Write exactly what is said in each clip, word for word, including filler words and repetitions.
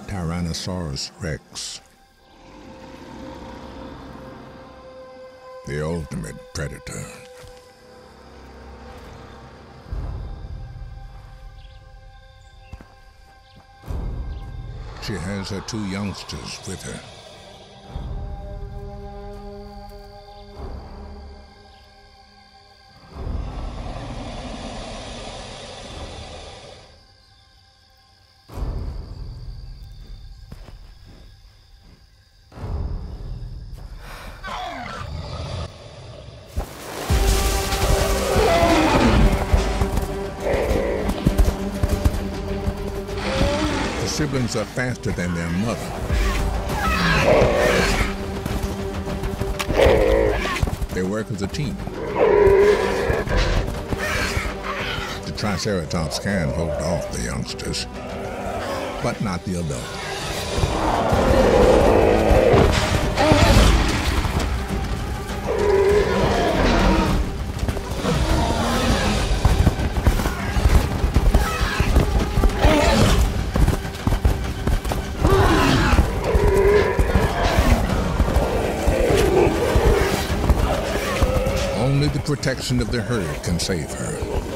Tyrannosaurus Rex, the ultimate predator. She has her two youngsters with her. The siblings are faster than their mother. They work as a team. The Triceratops can hold off the youngsters, but not the adult. Only the protection of the herd can save her.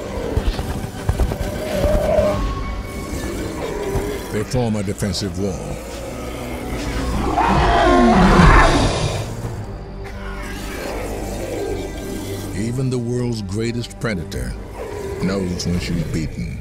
They form a defensive wall. Even the world's greatest predator knows when she's beaten.